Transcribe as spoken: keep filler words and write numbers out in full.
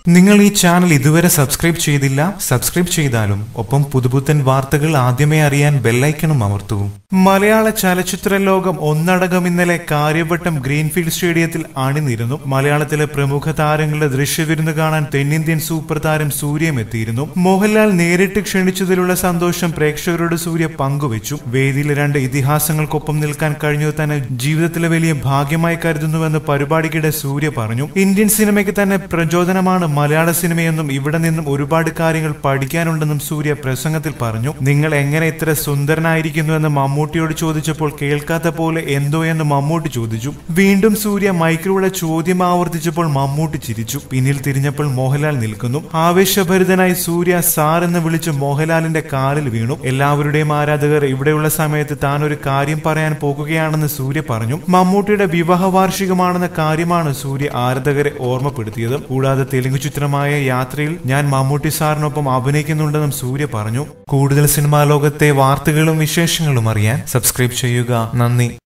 നിങ്ങൾ ഈ ചാനൽ ഇതുവരെ സബ്സ്ക്രൈബ് ചെയ്തില്ല, സബ്സ്ക്രൈബ് ചെയ്താലും ഒപ്പം പുതുപുത്തൻ വാർത്തകൾ ആദ്യമേ അറിയാൻ ബെല്ലൈക്കണും അമർത്തൂ. മലയാള ചലച്ചിത്ര ലോകം ഒന്നടങ്കം ഇന്നലെ കാര്യവട്ടം ഗ്രീൻഫീൽഡ് സ്റ്റേഡിയത്തിൽ അണിനിരുന്നു. മലയാളത്തിലെ പ്രമുഖ താരങ്ങളുടെ ദൃശ്യവിരുന്ന് കാണാൻ തെന്നിന്ത്യൻ സൂപ്പർ താരം സൂര്യം എത്തിയിരുന്നു. മോഹൻലാൽ നേരിട്ട് ക്ഷണിച്ചതിലുള്ള സന്തോഷം പ്രേക്ഷകരോട് സൂര്യ പങ്കുവച്ചു. വേദിയിലെ രണ്ട് ഇതിഹാസങ്ങൾക്കൊപ്പം നിൽക്കാൻ കഴിഞ്ഞത് തന്നെ ജീവിതത്തിലെ വലിയ ഭാഗ്യമായി കരുതുന്നുവെന്ന് പരിപാടിക്കിടെ സൂര്യ പറഞ്ഞു. ഇന്ത്യൻ സിനിമയ്ക്ക് തന്നെ പ്രചോദനമാണ് മലയാള സിനിമയെന്നും ഇവിടെ നിന്നും ഒരുപാട് കാര്യങ്ങൾ പഠിക്കാനുണ്ടെന്നും സൂര്യ പ്രസംഗത്തിൽ പറഞ്ഞു. നിങ്ങൾ എങ്ങനെ ഇത്ര സുന്ദരനായിരിക്കുന്നുവെന്ന് മമ്മൂട്ടിയോട് ചോദിച്ചപ്പോൾ കേൾക്കാത്ത പോലെ എന്തോ എന്ന് മമ്മൂട്ടി ചോദിച്ചു. വീണ്ടും സൂര്യ മൈക്കിലൂടെ ചോദ്യം ആവർത്തിച്ചപ്പോൾ മമ്മൂട്ടി ചിരിച്ചു. പിന്നിൽ തിരിഞ്ഞപ്പോൾ മോഹൻലാൽ നിൽക്കുന്നു. ആവേശഭരിതനായി സൂര്യ സാർ എന്ന് വിളിച്ച് മോഹൻലാലിന്റെ കാലിൽ വീണു. എല്ലാവരുടെയും ആരാധകർ ഇവിടെയുള്ള സമയത്ത് താൻ ഒരു കാര്യം പറയാൻ പോകുകയാണെന്ന് സൂര്യ പറഞ്ഞു. മമ്മൂട്ടിയുടെ വിവാഹ വാർഷികമാണെന്ന കാര്യമാണ് സൂര്യ ആരാധകരെ ഓർമ്മപ്പെടുത്തിയത്. കൂടാതെ തെലുങ്ക് ചിത്രമായ യാത്രയിൽ ഞാൻ മമ്മൂട്ടി സാറിനൊപ്പം അഭിനയിക്കുന്നുണ്ടെന്നും സൂര്യ പറഞ്ഞു. കൂടുതൽ സിനിമാ ലോകത്തെ വാർത്തകളും വിശേഷങ്ങളും അറിയാൻ സബ്സ്ക്രൈബ് ചെയ്യുക. നന്ദി.